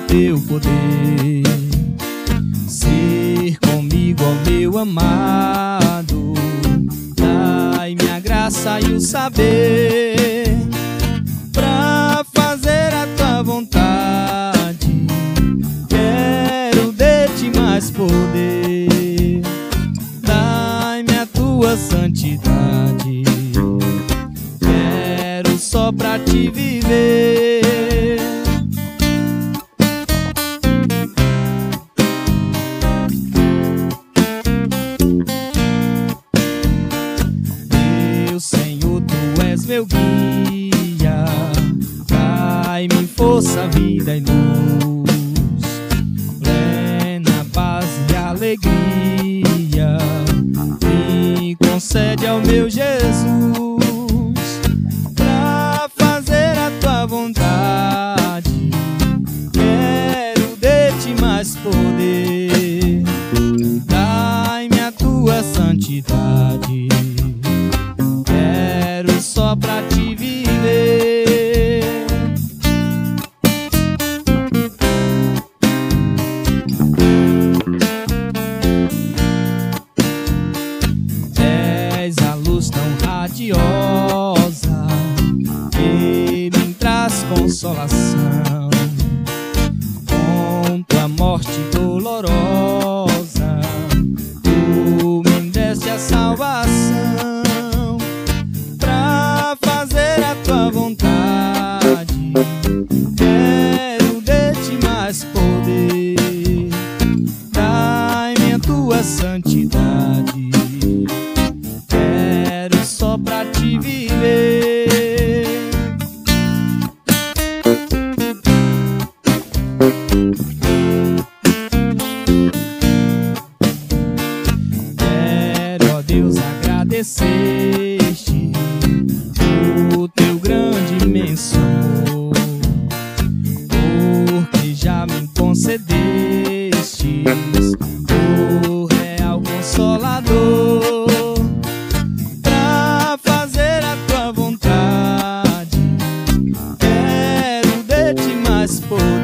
teu poder. Ser comigo, ó meu amado, dai-me a graça e o saber pra fazer a tua vontade. Quero de ti mais poder, dai-me a tua santidade. Quero só pra te viver. Meu Senhor, tu és meu guia, dai-me força, vida e luz, plena paz e alegria, me concede ao meu Jesus, pra fazer a tua vontade. Quero de ti mais poder, dai-me a tua santidade. Quero só pra te viver. És a luz tão radiosa que me traz consolação. Com tua morte dolorosa, tu me deste a salvação. Pra fazer a tua vontade, quero de ti mais poder, dai-me a tua santidade. Quero só pra te viver. Quero, ó Deus, agradecer-te o teu grande imenso amor, porque já me concedeste o real Consolador. Pra fazer a tua vontade, quero de ti mais poder,